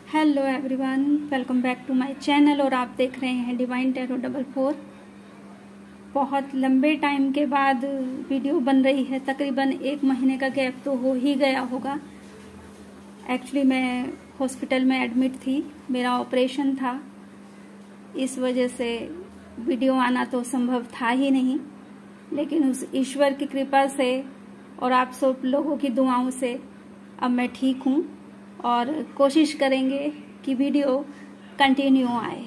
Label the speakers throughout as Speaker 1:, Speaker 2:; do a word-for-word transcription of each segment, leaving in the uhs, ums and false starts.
Speaker 1: Hello everyone, welcome back to my channel. और आप देख रहे हैं डिवाइन टैरो डबल फोर। बहुत लंबे टाइम के बाद वीडियो बन रही है। तकरीबन एक महीने का गैप तो हो ही गया होगा। एक्चुअली मैं हॉस्पिटल में एडमिट थी, मेरा ऑपरेशन था, इस वजह से वीडियो आना तो संभव था ही नहीं। लेकिन उस ईश्वर की कृपा से और आप सब लोगों की दुआओं से अब मैं ठीक हूँ और कोशिश करेंगे कि वीडियो कंटिन्यू आए।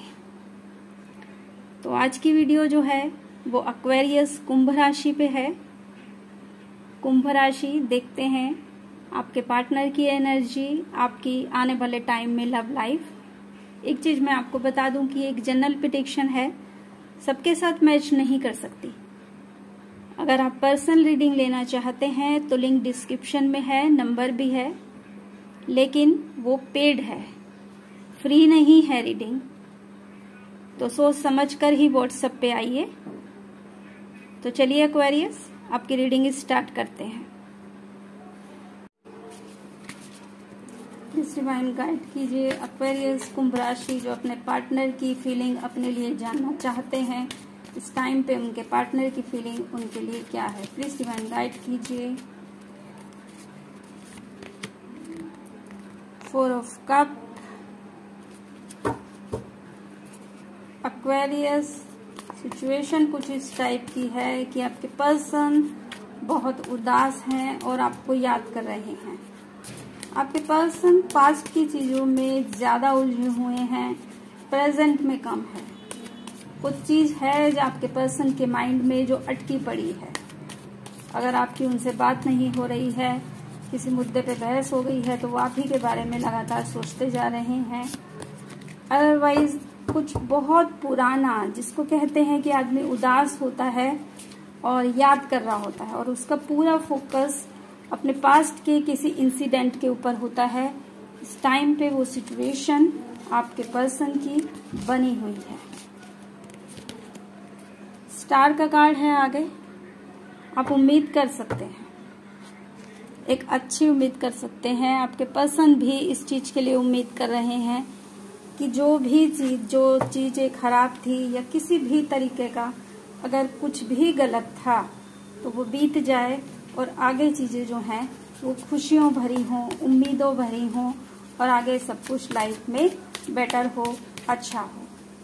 Speaker 1: तो आज की वीडियो जो है वो एक्वेरियस कुंभ राशि पे है। कुंभ राशि देखते हैं आपके पार्टनर की एनर्जी, आपकी आने वाले टाइम में लव लाइफ। एक चीज मैं आपको बता दूं कि एक जनरल प्रेडिक्शन है, सबके साथ मैच नहीं कर सकती। अगर आप पर्सनल रीडिंग लेना चाहते हैं तो लिंक डिस्क्रिप्शन में है, नंबर भी है, लेकिन वो पेड है, फ्री नहीं है रीडिंग। तो सोच समझ कर ही व्हाट्सएप पे आइए। तो चलिए एक्वेरियस, आपकी रीडिंग स्टार्ट करते हैं। प्लीज डिवाइन गाइड कीजिए एक्वेरियस कुंभ राशि जो अपने पार्टनर की फीलिंग अपने लिए जानना चाहते हैं। इस टाइम पे उनके पार्टनर की फीलिंग उनके लिए क्या है, प्लीज डिवाइन गाइड कीजिए। Four of cup, Aquarius situation कुछ इस टाइप की है कि आपके पर्सन बहुत उदास हैं और आपको याद कर रहे हैं। आपके पर्सन पास्ट की चीजों में ज्यादा उलझे हुए हैं, प्रेजेंट में कम है। कुछ चीज है जो आपके पर्सन के माइंड में जो अटकी पड़ी है। अगर आपकी उनसे बात नहीं हो रही है, किसी मुद्दे पे बहस हो गई है, तो वो आप ही के बारे में लगातार सोचते जा रहे हैं। अदरवाइज कुछ बहुत पुराना, जिसको कहते हैं कि आदमी उदास होता है और याद कर रहा होता है और उसका पूरा फोकस अपने पास्ट के किसी इंसिडेंट के ऊपर होता है। इस टाइम पे वो सिचुएशन आपके पर्सन की बनी हुई है। स्टार का कार्ड है आगे। आप उम्मीद कर सकते हैं, एक अच्छी उम्मीद कर सकते हैं। आपके पर्सन भी इस चीज के लिए उम्मीद कर रहे हैं कि जो भी चीज जो चीजें खराब थी या किसी भी तरीके का अगर कुछ भी गलत था तो वो बीत जाए और आगे चीजें जो हैं वो खुशियों भरी हों, उम्मीदों भरी हों और आगे सब कुछ लाइफ में बेटर हो, अच्छा हो।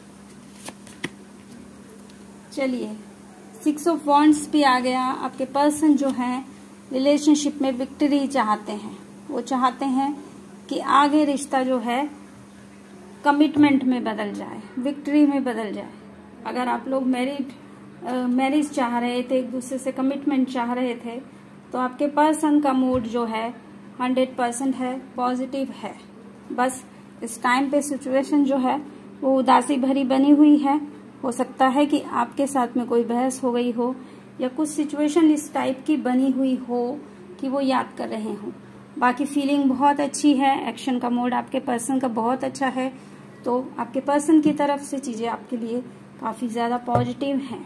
Speaker 1: चलिए, सिक्स ऑफ वॉन्ड्स भी आ गया। आपके पर्सन जो हैं रिलेशनशिप में विक्ट्री चाहते हैं। वो चाहते हैं कि आगे रिश्ता जो है कमिटमेंट में बदल जाए, विक्ट्री में बदल जाए। अगर आप लोग मैरिड मैरिज चाह रहे थे, एक दूसरे से कमिटमेंट चाह रहे थे, तो आपके पर्सन का मूड जो है हंड्रेड परसेंट है, पॉजिटिव है। बस इस टाइम पे सिचुएशन जो है वो उदासी भरी बनी हुई है। हो सकता है कि आपके साथ में कोई बहस हो गई हो या कुछ सिचुएशन इस टाइप की बनी हुई हो कि वो याद कर रहे हों। बाकी फीलिंग बहुत अच्छी है, एक्शन का मोड आपके पर्सन का बहुत अच्छा है। तो आपके पर्सन की तरफ से चीजें आपके लिए काफी ज्यादा पॉजिटिव हैं।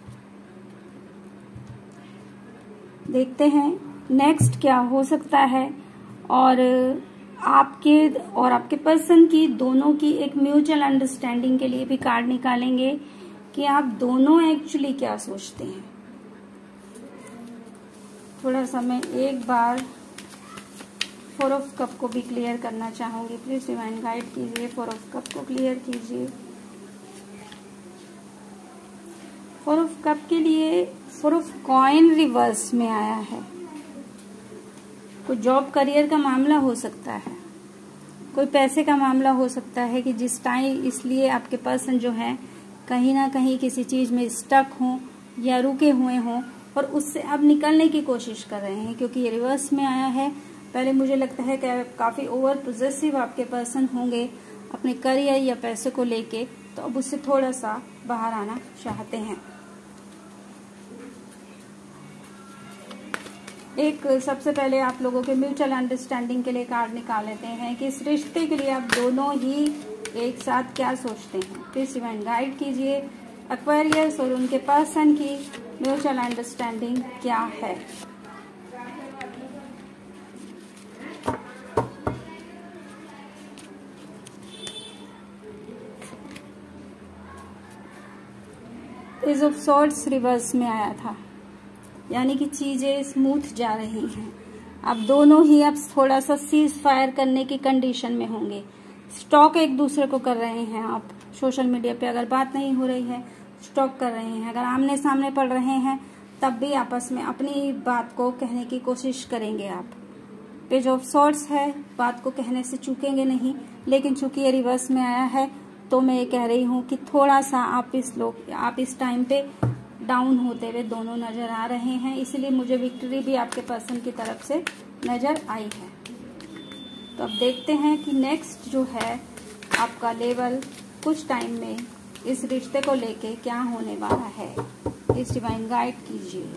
Speaker 1: देखते हैं नेक्स्ट क्या हो सकता है। और आपके और आपके पर्सन की दोनों की एक म्यूचुअल अंडरस्टैंडिंग के लिए भी कार्ड निकालेंगे कि आप दोनों एक्चुअली क्या सोचते हैं। थोड़ा सा मैं एक बार फोर ऑफ कप को भी क्लियर करना चाहूंगी। प्लीज डिवाइन गाइड कीजिए, फोर ऑफ कप को क्लियर कीजिए। फोर ऑफ कप के लिए फोर ऑफ कॉइन रिवर्स में आया है। कोई जॉब करियर का मामला हो सकता है, कोई पैसे का मामला हो सकता है कि जिस टाइम इसलिए आपके पर्सन जो है कहीं ना कहीं किसी चीज में स्टक हों या रुके हुए हों और उससे अब निकलने की कोशिश कर रहे हैं, क्योंकि ये रिवर्स में आया है। पहले मुझे लगता है कि काफी ओवर पोजेसिव आपके पर्सन होंगे अपने करियर या पैसे को लेके, तो अब उससे थोड़ा सा बाहर आना चाहते हैं। एक सबसे पहले आप लोगों के म्यूचुअल अंडरस्टैंडिंग के लिए कार्ड निकाल लेते हैं कि इस रिश्ते के लिए आप दोनों ही एक साथ क्या सोचते हैं। प्लीज डिवाइन गाइड कीजिए एक्वेरियस और उनके पर्सन की म्यूचुअल अंडरस्टैंडिंग क्या है। पेज ऑफ सॉर्ड्स रिवर्स में आया था, यानी कि चीजें स्मूथ जा रही हैं। अब दोनों ही अब थोड़ा सा सीज फायर करने की कंडीशन में होंगे। स्टॉक एक दूसरे को कर रहे हैं आप, सोशल मीडिया पे अगर बात नहीं हो रही है स्टॉक कर रहे हैं, अगर आमने सामने पढ़ रहे हैं तब भी आपस में अपनी बात को कहने की कोशिश करेंगे आप। पेज ऑफ सॉर्ड्स है, बात को कहने से चूकेंगे नहीं, लेकिन चूंकि ये रिवर्स में आया है तो मैं ये कह रही हूँ कि थोड़ा सा आप इस लोग आप इस टाइम पे डाउन होते हुए दोनों नजर आ रहे हैं, इसलिए मुझे विक्ट्री भी आपके पर्सन की तरफ से नजर आई है। तो अब देखते हैं कि नेक्स्ट जो है आपका लेवल कुछ टाइम में इस रिश्ते को लेके क्या होने वाला है। इस डिवाइन गाइड कीजिए।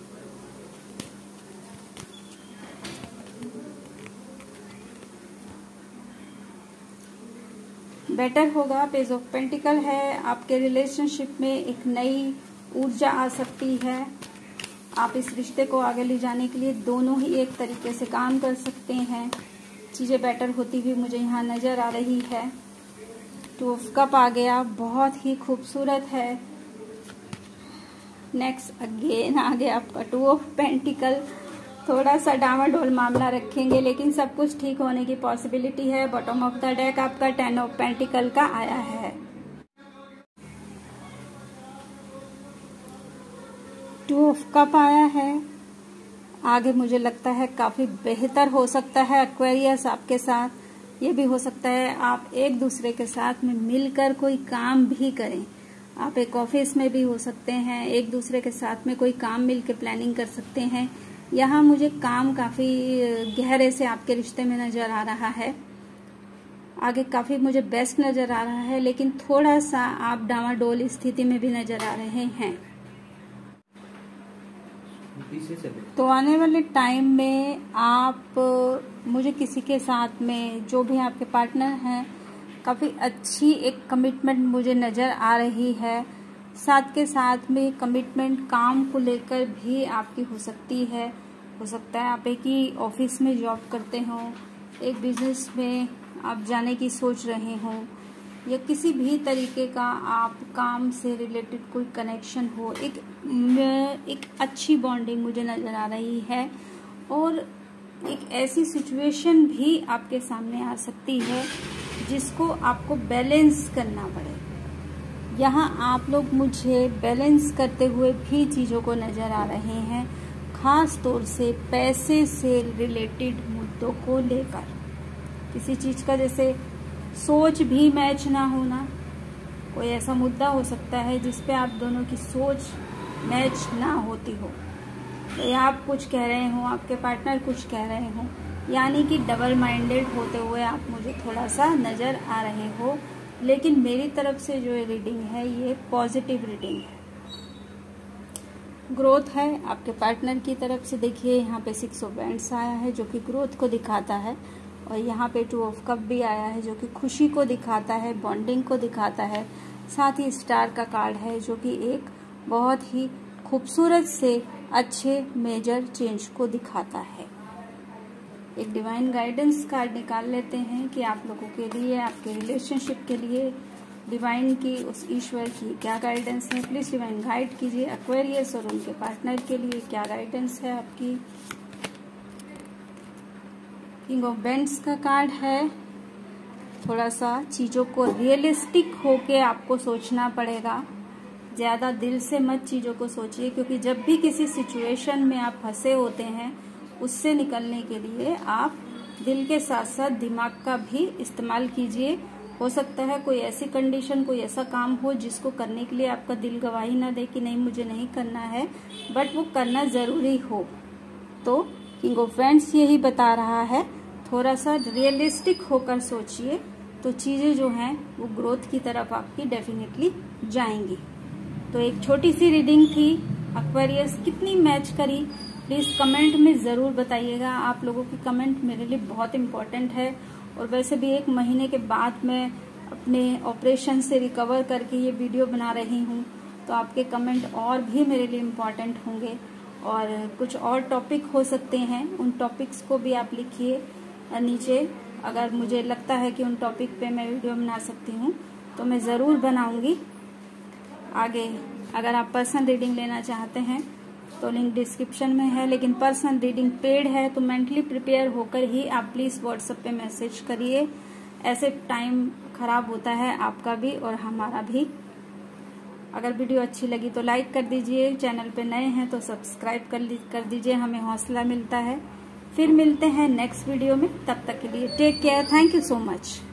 Speaker 1: बेटर होगा। पेज ऑफ पेंटिकल है, आपके रिलेशनशिप में एक नई ऊर्जा आ सकती है। आप इस रिश्ते को आगे ले जाने के लिए दोनों ही एक तरीके से काम कर सकते हैं। चीजें बेटर होती हुई मुझे यहाँ नजर आ रही है। टू ऑफ कप आ गया, बहुत ही खूबसूरत है। नेक्स्ट अगेन आ गया आपका टू ऑफ पेंटिकल। थोड़ा सा डामाडोल मामला रखेंगे, लेकिन सब कुछ ठीक होने की पॉसिबिलिटी है। बॉटम ऑफ द डेक आपका टेन ऑफ पेंटिकल का आया है। टू ऑफ कप आया है। आगे मुझे लगता है काफी बेहतर हो सकता है एक्वेरियस आपके साथ। ये भी हो सकता है आप एक दूसरे के साथ में मिलकर कोई काम भी करें। आप एक ऑफिस में भी हो सकते हैं, एक दूसरे के साथ में कोई काम मिलकर प्लानिंग कर सकते हैं। यहाँ मुझे काम काफी गहरे से आपके रिश्ते में नजर आ रहा है। आगे काफी मुझे बेस्ट नजर आ रहा है, लेकिन थोड़ा सा आप डामाडोल स्थिति में भी नजर आ रहे हैं। तो आने वाले टाइम में आप मुझे किसी के साथ में जो भी आपके पार्टनर हैं काफी अच्छी एक कमिटमेंट मुझे नजर आ रही है। साथ के साथ में कमिटमेंट काम को लेकर भी आपकी हो सकती है। हो सकता है आप एक ही ऑफिस में जॉब करते हो, एक बिजनेस में आप जाने की सोच रहे हो, या किसी भी तरीके का आप काम से रिलेटेड कोई कनेक्शन हो। एक एक अच्छी बॉन्डिंग मुझे नजर आ रही है, और एक ऐसी सिचुएशन भी आपके सामने आ सकती है जिसको आपको बैलेंस करना पड़े। यहाँ आप लोग मुझे बैलेंस करते हुए भी चीज़ों को नजर आ रहे हैं, खास तौर से पैसे से रिलेटेड मुद्दों को लेकर। किसी चीज़ का जैसे सोच भी मैच ना होना, कोई ऐसा मुद्दा हो सकता है जिसपे आप दोनों की सोच मैच ना होती हो। तो आप कुछ कह रहे हो, आपके पार्टनर कुछ कह रहे हो, यानी कि डबल माइंडेड होते हुए आप मुझे थोड़ा सा नज़र आ रहे हो। लेकिन मेरी तरफ से जो रीडिंग है ये पॉजिटिव रीडिंग है, ग्रोथ है आपके पार्टनर की तरफ से। देखिए यहाँ पे सिक्स ऑफ वैंड्स आया है जो कि ग्रोथ को दिखाता है, और यहाँ पे टू ऑफ कप भी आया है जो कि खुशी को दिखाता है, बॉन्डिंग को दिखाता है। साथ ही स्टार का कार्ड है जो कि एक बहुत ही खूबसूरत से अच्छे मेजर चेंज को दिखाता है। एक डिवाइन गाइडेंस कार्ड निकाल लेते हैं कि आप लोगों के लिए, आपके रिलेशनशिप के लिए डिवाइन की, उस ईश्वर की क्या गाइडेंस है। प्लीज डिवाइन गाइड कीजिए एक्वेरियस और उनके पार्टनर के लिए क्या गाइडेंस है आपकी। किंग ऑफ वेंड्स का कार्ड है। थोड़ा सा चीजों को रियलिस्टिक होके आपको सोचना पड़ेगा, ज्यादा दिल से मत चीजों को सोचिए, क्योंकि जब भी किसी सिचुएशन में आप फंसे होते हैं उससे निकलने के लिए आप दिल के साथ साथ दिमाग का भी इस्तेमाल कीजिए। हो सकता है कोई ऐसी कंडीशन, कोई ऐसा काम हो जिसको करने के लिए आपका दिल गवाही ना दे कि नहीं मुझे नहीं करना है, बट वो करना जरूरी हो। तो किंग ऑफ वैंड्स यही बता रहा है, थोड़ा सा रियलिस्टिक होकर सोचिए तो चीजें जो हैं वो ग्रोथ की तरफ आपकी डेफिनेटली जाएंगी। तो एक छोटी सी रीडिंग थी। एक्वेरियस कितनी मैच करी प्लीज कमेंट में जरूर बताइएगा। आप लोगों की कमेंट मेरे लिए बहुत इम्पोर्टेंट है, और वैसे भी एक महीने के बाद मैं अपने ऑपरेशन से रिकवर करके ये वीडियो बना रही हूँ, तो आपके कमेंट और भी मेरे लिए इम्पोर्टेंट होंगे। और कुछ और टॉपिक हो सकते हैं, उन टॉपिक्स को भी आप लिखिए नीचे। अगर मुझे लगता है कि उन टॉपिक पे मैं वीडियो बना सकती हूँ तो मैं ज़रूर बनाऊंगी। आगे अगर आप पर्सनल रीडिंग लेना चाहते हैं तो लिंक डिस्क्रिप्शन में है, लेकिन पर्सनल रीडिंग पेड है तो मेंटली प्रिपेयर होकर ही आप प्लीज व्हाट्सएप पे मैसेज करिए। ऐसे टाइम खराब होता है आपका भी और हमारा भी। अगर वीडियो अच्छी लगी तो लाइक कर दीजिए, चैनल पे नए हैं तो सब्सक्राइब कर कर दीजिए, हमें हौसला मिलता है। फिर मिलते हैं नेक्स्ट वीडियो में, तब तक के लिए take care, thank you so much.